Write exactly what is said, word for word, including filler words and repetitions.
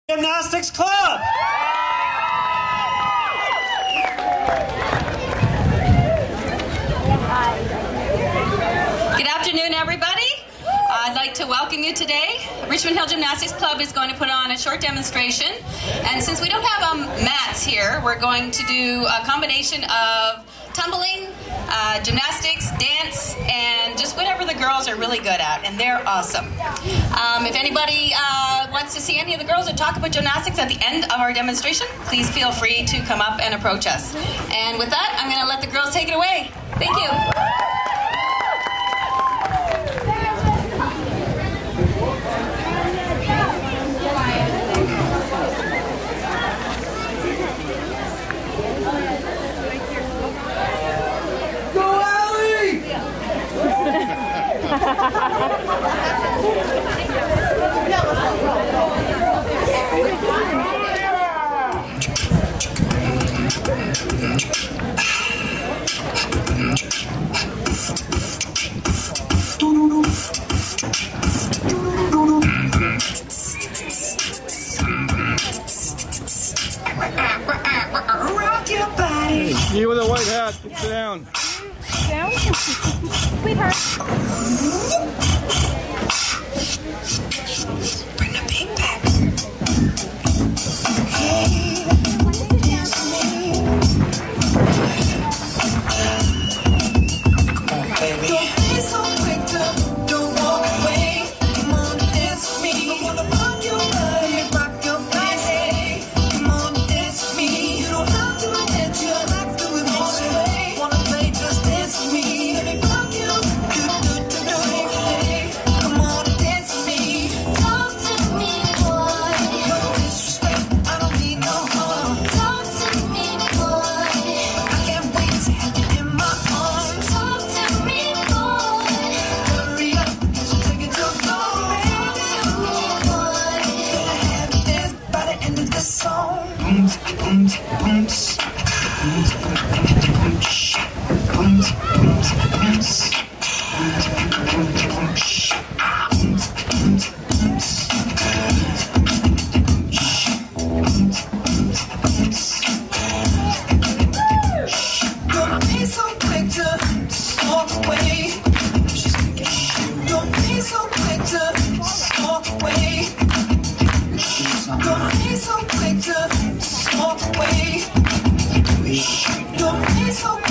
Gymnastics Club! Good afternoon, everybody. I'd like to welcome you today. Richmond Hill Gymnastics Club is going to put on a short demonstration, and since we don't have um, mats here, we're going to do a combination of tumbling, uh, gymnastics, dance, and just whatever the girls are really good at, and they're awesome. Um, if anybody uh, wants to see any of the girls or talk about gymnastics at the end of our demonstration, please feel free to come up and approach us. And with that, I'm going to let the girls take it away. Thank you. Rock your body. Hey, you with a white hat, sit down. Down? Sweetheart. Bring the beat back. Don't be so quick to, don't walk away. Come on, dance with me. I wanna rock your body, rock your body. Come on, dance with me. You don't have to pretend you have to with me. Wanna play, just dance with me. Let me rock you. Do, do, do, do, hey. Come on, dance with me. Talk to me, boy. No disrespect, I don't mean no harm. Talk to me, boy. I can't wait to have you in my arms. Talk to me, boy. Hurry up, 'cause you're taking too long. Talk to me, boy. Gonna have you dance by the end of this song. Boom, boom, boom, Don't be so quick to walk away. Don't be so quick to walk away. Don't be so quick to walk away. Don't be so